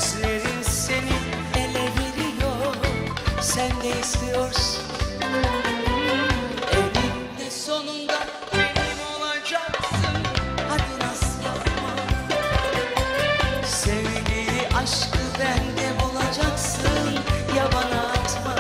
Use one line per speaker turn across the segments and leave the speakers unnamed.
Gözlerin seni ele veriyor, sen de istiyorsun. Eninde sonunda benim olacaksın, hadi naz yapma. Sevgiyi, aşkı bende bulacaksın, yabana atma.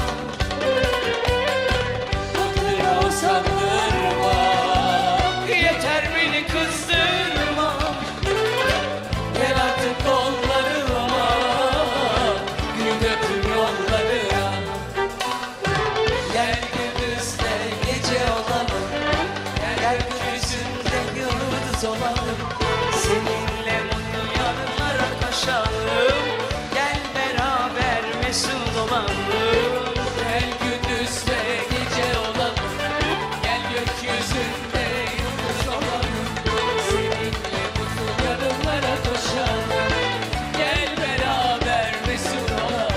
Hatırla usandırma, yeter beni kızdırma. Gel artık kollarıma, gül döküm yollarına. Gel gündüzde gece olalım, gel gökyüzünde yıldız olalım. Seninle mutlu yarınlara koşalım, gel beraber mesut olalım. Gel gündüzde gece olalım, gel gökyüzünde yıldız olalım. Seninle mutlu yarınlara koşalım, gel beraber mesut olalım.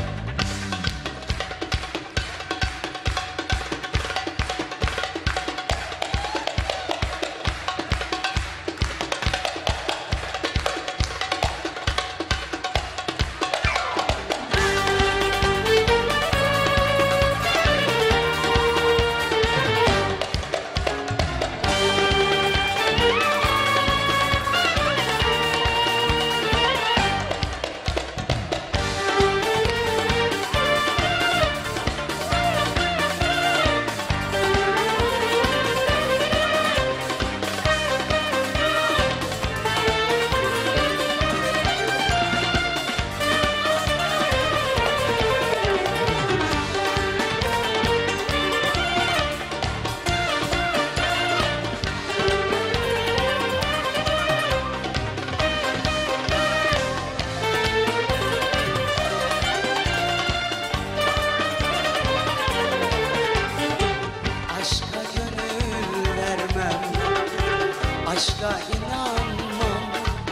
Aşka gönül vermem, aşka inanmam.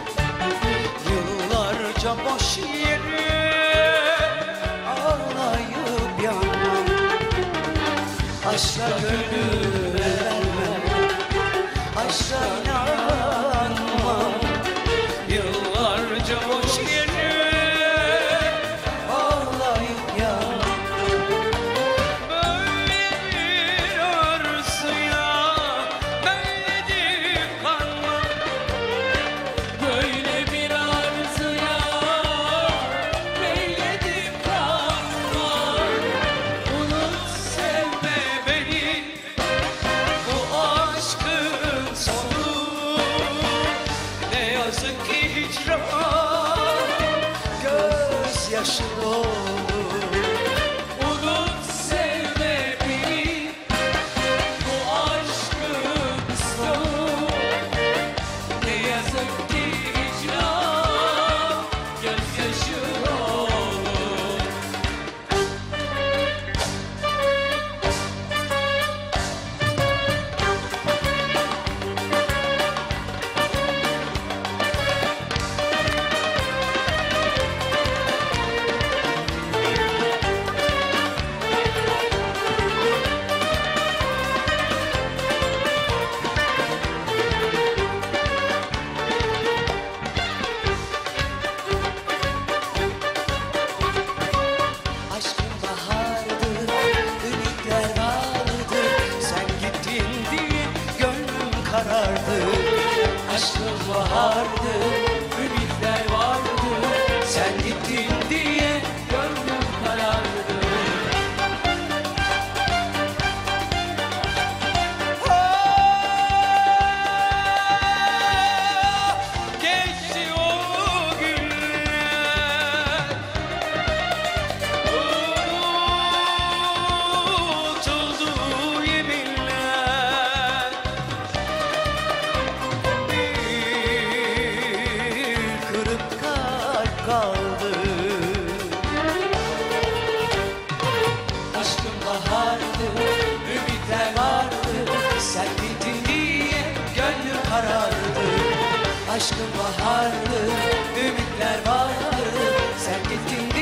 Yıllarca boş yere ağlayıp yanmam. Aşka gönül vermem, aşka inanmam. Yıllarca boş yere ağlayıp yanmam. Böyle bir arzuya böyledir kanmam. Böyle bir arzuya böyledir kanmam. Unut sevme beni, bu aşkın sonu. Ne yazık ki hicran gözyaşı dolu. Unut sevme beni, bu aşkın sonu. Ne yazık ki hicran gözyaşı dolu. Aşkın bahardı, ümitler vardı. Sen gittin diye gönlüm karardı. Aşkın bahardı, ümitler vardı. Sen gittin diye gönlüm karardı. Geçti o günler, unutuldu yeminler. Bir kırık kalp kaldı. Aşkın bahardı, ümitler vardı. Sen gittin diye gönlüm karardı. Aşkın bahardı, ümitler vardı. Sen gittin